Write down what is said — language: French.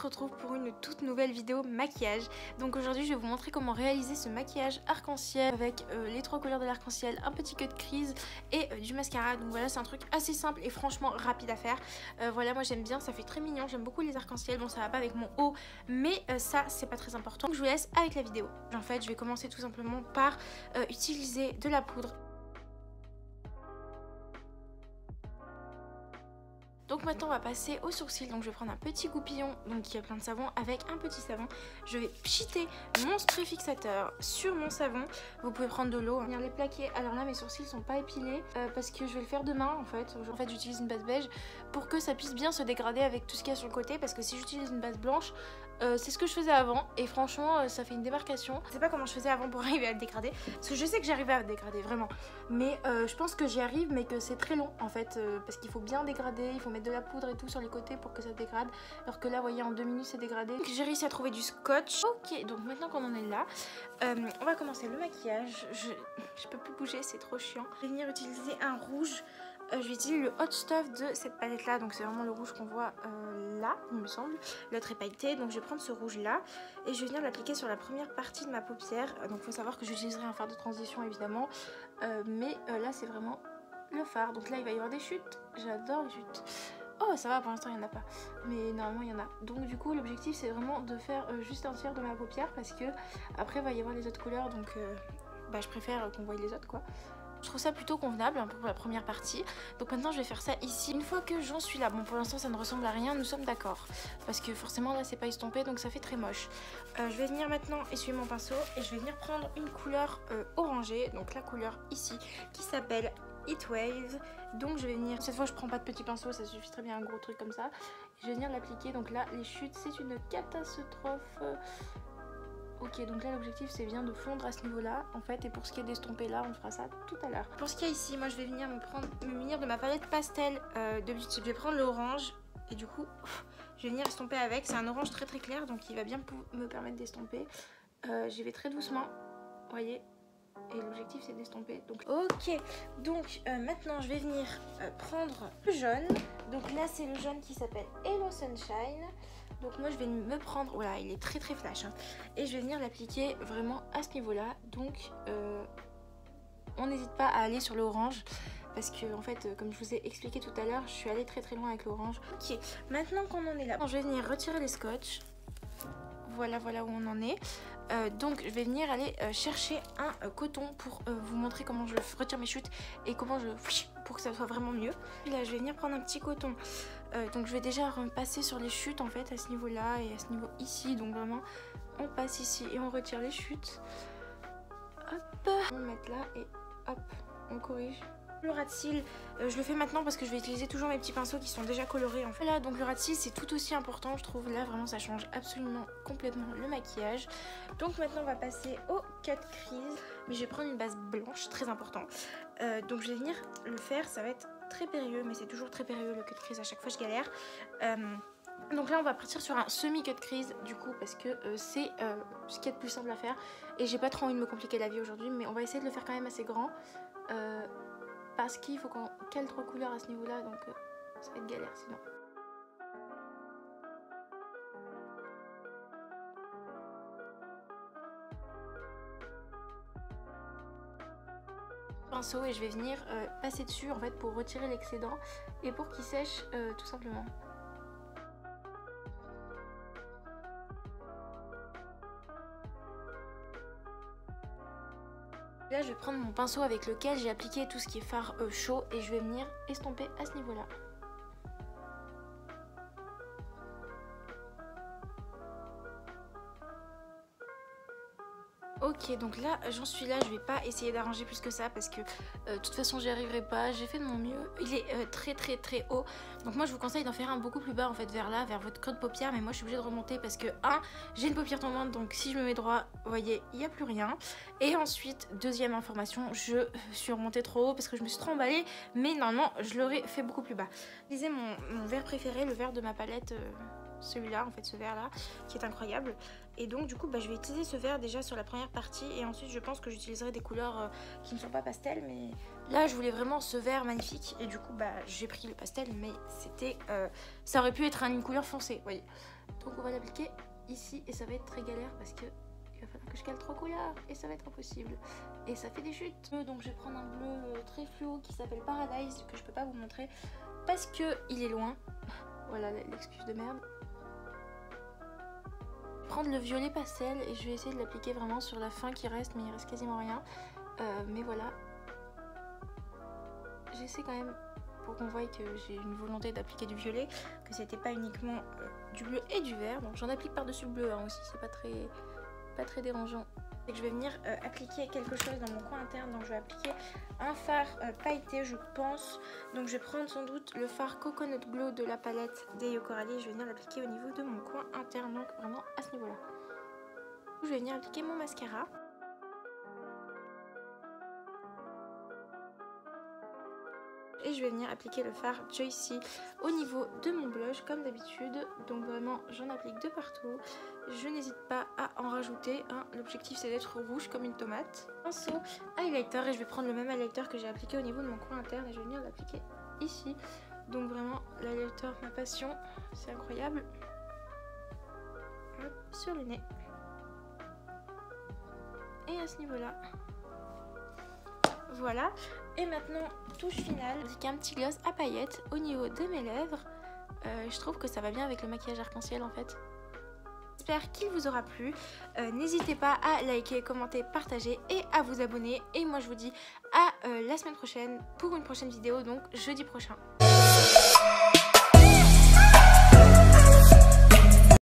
retrouve pour une toute nouvelle vidéo maquillage. Donc aujourd'hui je vais vous montrer comment réaliser ce maquillage arc-en-ciel avec les 3 couleurs de l'arc-en-ciel, un petit cut crease et du mascara. Donc voilà, c'est un truc assez simple et franchement rapide à faire. Voilà, moi j'aime bien, ça fait très mignon, j'aime beaucoup les arc-en-ciel. Bon, ça va pas avec mon haut, mais ça c'est pas très important. Donc je vous laisse avec la vidéo. En fait je vais commencer tout simplement par utiliser de la poudre. Donc maintenant on va passer aux sourcils, donc je vais prendre un petit goupillon donc qui a plein de savon avec un petit savon. Je vais pchiter mon spray fixateur sur mon savon. Vous pouvez prendre de l'eau, venir les plaquer. Alors là mes sourcils sont pas épilés parce que je vais le faire demain en fait. J'utilise une base beige pour que ça puisse bien se dégrader avec tout ce qu'il y a sur le côté, parce que si j'utilise une base blanche c'est ce que je faisais avant et franchement ça fait une démarcation. Je sais pas comment je faisais avant pour arriver à le dégrader, parce que je sais que j'arrivais à le dégrader vraiment, mais je pense que j'y arrive, mais que c'est très long en fait, parce qu'il faut bien dégrader, il faut mettre de la poudre et tout sur les côtés pour que ça dégrade, alors que là vous voyez en 2 minutes c'est dégradé. J'ai réussi à trouver du scotch. Ok, donc maintenant qu'on en est là, on va commencer le maquillage. Je peux plus bouger, c'est trop chiant. Je vais venir utiliser un rouge. Je vais utiliser le Hot Stuff de cette palette là, donc c'est vraiment le rouge qu'on voit là il me semble, l'autre est pailleté, donc je vais prendre ce rouge là et je vais venir l'appliquer sur la première partie de ma paupière. Donc il faut savoir que j'utiliserai un fard de transition évidemment, mais là c'est vraiment le fard, donc là il va y avoir des chutes, j'adore les chutes. Oh ça va, pour l'instant il n'y en a pas, mais normalement il y en a. Donc du coup l'objectif c'est vraiment de faire juste un tiers de ma paupière, parce que après il va y avoir les autres couleurs, donc je préfère qu'on voie les autres quoi. Je trouve ça plutôt convenable pour la première partie. Donc maintenant je vais faire ça ici. Une fois que j'en suis là, bon pour l'instant ça ne ressemble à rien, nous sommes d'accord, parce que forcément là c'est pas estompé, donc ça fait très moche. Je vais venir maintenant essuyer mon pinceau et je vais venir prendre une couleur orangée, donc la couleur ici qui s'appelle Heatwave. Donc je vais venir, cette fois je prends pas de petit pinceau, ça suffit très bien, un gros truc comme ça. Et je vais venir l'appliquer, donc là les chutes c'est une catastrophe. Ok, donc là l'objectif c'est bien de fondre à ce niveau là en fait, et pour ce qui est d'estomper là on fera ça tout à l'heure. Pour ce qui est ici, moi je vais venir me munir de ma palette pastel de Beauty. Je vais prendre l'orange et du coup je vais venir estomper avec. C'est un orange très très clair, donc il va bien me permettre d'estomper. J'y vais très doucement, vous voyez, et l'objectif c'est d'estomper. Donc ok, donc maintenant je vais venir prendre le jaune. Donc là c'est le jaune qui s'appelle Hello Sunshine. Donc moi je vais me prendre, voilà il est très très flash hein, et je vais venir l'appliquer vraiment à ce niveau là. Donc on n'hésite pas à aller sur l'orange, parce que en fait comme je vous ai expliqué tout à l'heure, je suis allée très très loin avec l'orange. Ok, maintenant qu'on en est là, je vais venir retirer les scotch. Voilà où on en est. Donc je vais venir aller chercher un coton pour vous montrer comment je retire mes chutes et comment pour que ça soit vraiment mieux. Et là je vais venir prendre un petit coton. Donc je vais déjà repasser sur les chutes en fait, à ce niveau là et à ce niveau ici. Donc vraiment on passe ici et on retire les chutes. Hop, on va mettre là et hop, on corrige. Le ras de cils, je le fais maintenant parce que je vais utiliser toujours mes petits pinceaux qui sont déjà colorés en fait. Voilà, donc le ras de cils c'est tout aussi important je trouve. Là vraiment ça change absolument complètement le maquillage. Donc maintenant on va passer au cut crease, mais je vais prendre une base blanche, très important. Donc je vais venir le faire, ça va être très périlleux, mais c'est toujours très périlleux le cut crease, à chaque fois je galère. Donc là on va partir sur un semi cut crease du coup, parce que c'est ce qui est le plus simple à faire et j'ai pas trop envie de me compliquer la vie aujourd'hui, mais on va essayer de le faire quand même assez grand. Parce qu'il faut qu'on cale 3 couleurs à ce niveau là, donc ça va être galère sinon. Pinceau et je vais venir passer dessus en fait pour retirer l'excédent et pour qu'il sèche tout simplement. Là je vais prendre mon pinceau avec lequel j'ai appliqué tout ce qui est fard chaud et je vais venir estomper à ce niveau là. Ok, donc là j'en suis là, je vais pas essayer d'arranger plus que ça parce que de toute façon j'y arriverai pas, j'ai fait de mon mieux. Il est très haut, donc moi je vous conseille d'en faire un beaucoup plus bas en fait, vers là, vers votre creux de paupière, mais moi je suis obligée de remonter parce que j'ai une paupière tombante, donc si je me mets droit, vous voyez, il n'y a plus rien. Et ensuite, deuxième information, je suis remontée trop haut parce que je me suis trop emballée, mais normalement je l'aurais fait beaucoup plus bas. Utilisez mon vert préféré, le vert de ma palette celui-là en fait, ce vert là qui est incroyable. Et donc du coup je vais utiliser ce vert déjà sur la première partie et ensuite je pense que j'utiliserai des couleurs qui ne sont pas pastel, mais là je voulais vraiment ce vert magnifique et du coup j'ai pris le pastel, mais c'était ça aurait pu être une couleur foncée, vous voyez. Donc on va l'appliquer ici et ça va être très galère parce que il va falloir que je cale 3 couleurs et ça va être impossible et ça fait des chutes. Donc je vais prendre un bleu très fluo qui s'appelle Paradise, que je peux pas vous montrer parce que il est loin. Voilà l'excuse de merde. Prendre le violet pastel et je vais essayer de l'appliquer vraiment sur la fin qui reste, mais il reste quasiment rien. Mais voilà, j'essaie quand même pour qu'on voie que j'ai une volonté d'appliquer du violet, que c'était pas uniquement du bleu et du vert. Donc j'en applique par-dessus le bleu aussi, c'est pas très dérangeant. Et que je vais venir appliquer quelque chose dans mon coin interne, donc je vais appliquer un fard pailleté je pense. Donc je vais prendre sans doute le fard Coconut Glow de la palette des Yo Coralie et je vais venir l'appliquer au niveau de mon coin interne, donc vraiment à ce niveau là. Je vais venir appliquer mon mascara. Et je vais venir appliquer le fard Joycey au niveau de mon blush comme d'habitude. Donc vraiment j'en applique de partout. Je n'hésite pas à en rajouter. L'objectif c'est d'être rouge comme une tomate. Pinceau highlighter et je vais prendre le même highlighter que j'ai appliqué au niveau de mon coin interne et je vais venir l'appliquer ici. Donc vraiment l'highlighter ma passion, c'est incroyable. Hop, sur le nez. Et à ce niveau là. Voilà, et maintenant touche finale, avec un petit gloss à paillettes au niveau de mes lèvres. Je trouve que ça va bien avec le maquillage arc-en-ciel en fait. J'espère qu'il vous aura plu. N'hésitez pas à liker, commenter, partager et à vous abonner. Et moi je vous dis à la semaine prochaine pour une prochaine vidéo, donc jeudi prochain.